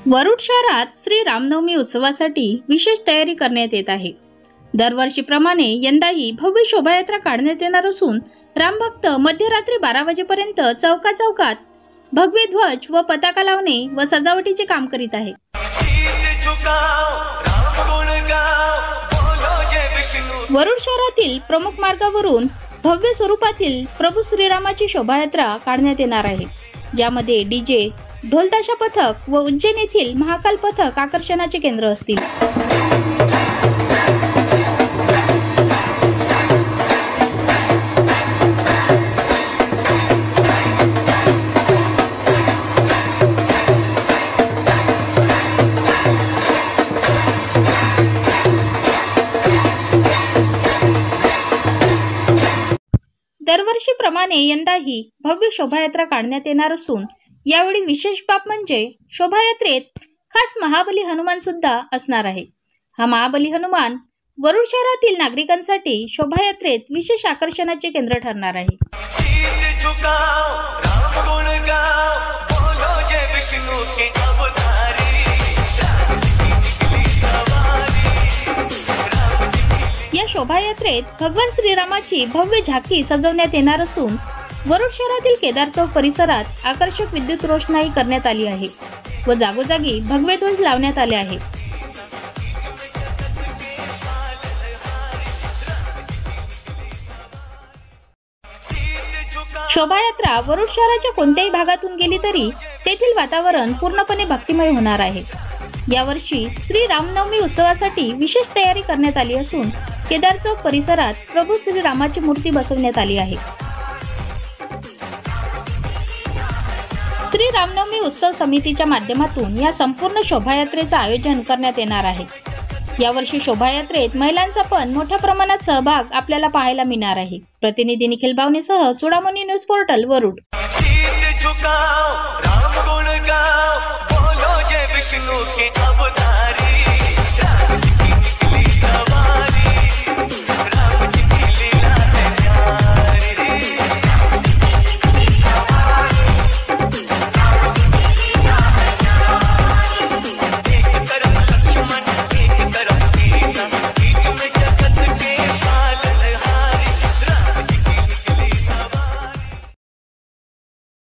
वरुड शहरात श्री रामनवमी उत्सवासाठी विशेष तयारी करण्यात येत आहे। दरवर्षीप्रमाणे यंदाही भव्य शोभायात्रा काढण्यात येणार असून रामभक्त मध्यरात्री 12 वाजेपर्यंत चौकात भगवे ध्वज व पताका लावणे व सजावटीचे काम करीत आहे। वरुड शहरातील प्रमुख मार्गावरून भव्य स्वरूपातील प्रभू श्रीरामाची शोभायात्रा काढण्यात येणार आहे, ज्यामध्ये डीजे, ढोलताशा पथक व उज्जैन येथील महाकाल पथक आकर्षणाचे केंद्र असतील। दरवर्षीप्रमाणे यंदाही भव्य शोभायात्रा काढण्यात येणार असून यावेळी विशेष बाब म्हणजे शोभायात्रेत खास महाबली हनुमान सुद्धा असणार आहे। हा महाबली हनुमान वरुड शहरातील नागरिकांसाठी शोभायात्रेत विशेष आकर्षणाचे केंद्र ठरणार आहे। या शोभायात्रेत भगवान श्रीरामाची भव्य झाकी सजवण्यात येणार असून वरुड शहरातील केदार चौक परिसरात आकर्षक विद्युत रोषणाई करण्यात आली आहे व जागोजागी भगवे ध्वज लावण्यात आले आहे। शोभायात्रा वरुड शहराच्या कोणत्याही भागातून गेली तरी तेथील वातावरण पूर्णपणे भक्तिमय होणार आहे। यावर्षी श्री रामनवमी उत्सवासाठी विशेष तयारी करण्यात आली असून केदार चौक परिसरात प्रभू श्रीरामाची मूर्ती बसवण्यात आली आहे। श्री रामनवमी उत्सव समितीच्या माध्यमातून या संपूर्ण शोभायात्रेचे आयोजन करण्यात येणार आहे। यावर्षी शोभायात्रेत महिलांचा पण मोठ्या प्रमाणात सहभाग आपल्याला पाहायला मिळणार आहे। प्रतिनिधी निखिल बावनेसह चूडामणी न्यूज पोर्टल वरुड। शीश झुकाओ, राम गुण गाओ, बोलो जय विष्णु के।